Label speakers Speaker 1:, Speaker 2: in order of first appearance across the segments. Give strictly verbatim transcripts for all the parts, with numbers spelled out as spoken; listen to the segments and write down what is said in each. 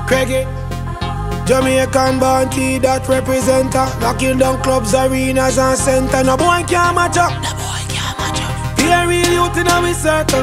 Speaker 1: Craigie, Jamaican born key that representer, knocking down clubs, arenas and center. No boy can't match up.
Speaker 2: No boy can't match up.
Speaker 1: Be a real youth in a me circle.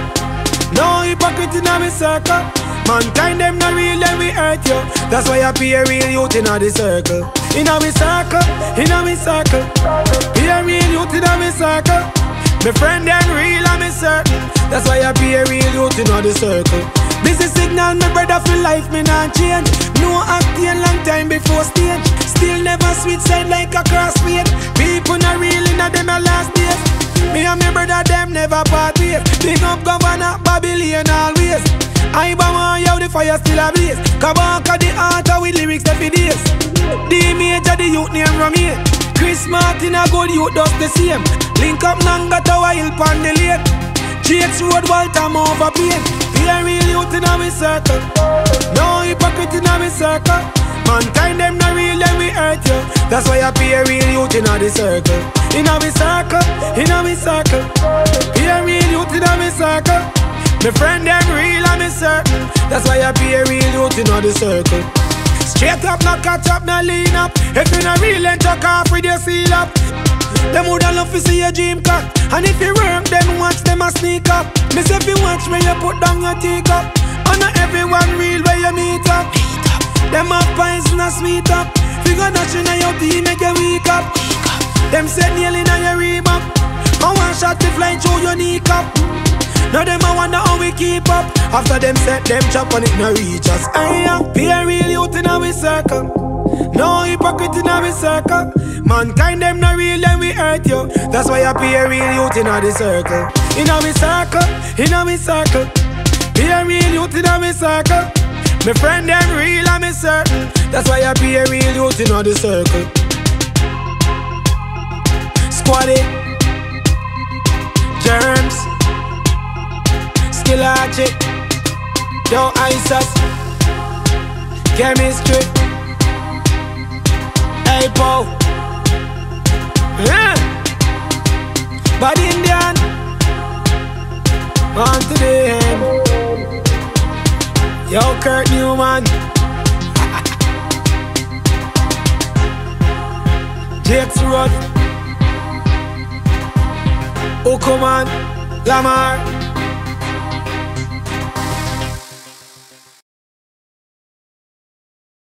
Speaker 1: No hypocrite in a me circle. Mankind them not real, then we hurt you. That's why I be a real youth in a the circle. In a me circle, in a me circle. Be a real youth in a me circle. My friend them real and me certain. That's why I be a real youth in a the circle. Busy signal, my brother for life, me not change. No acting long time before stage. Still never switch side like a crossfade. People not real in a them a last days. Me and my brother them never part ways. Big up Governor Babylon always. I bomb out the fire still a blaze. Kabaka the altar with lyrics every days. The major the youth name from here. Chris Martin a good youth does the same. Link up Nanga Tower Hill pan the lane. Jakes Road Walter over pain. Be a real youth in a me circle. No hypocrite in a me circle. Mankind them not real, then we hurt you. That's why I be a real youth in a the circle. In a me circle, in a me circle. Be a real youth in a me circle. My friend them real and me certain. That's why I be a real youth in a the circle. Straight up, no catch up, no lean up. If you not real, then chuck off with your seal up. Them woulda love to see your dream cut. And if you work, then watch them a sneak up. Miss if you watch when you put down your teacup. And not everyone real where you meet up. Them have pies and a sweet up. Figure dash in your team make you weak up. Them set nail in your Reebok. And one shot to fly through your kneecap. Now them a wonder how we keep up. After them set them chop and it no reach us. Aye, be a real youth in our circle. No hypocrite in our circle. Mankind them not real, then we hurt you. That's why I be a real youth in our circle. In our circle, in our circle. Be a real youth in our circle. My friend them real and me certain. That's why I be a real youth in our circle. Squaddy, Germs, Skillachi, Dow Isis, Chemistry, Apo, yeah. Bad Indian, on to the end. Yo, Kurt Newman, Jakes Road, Okuman, Lamar.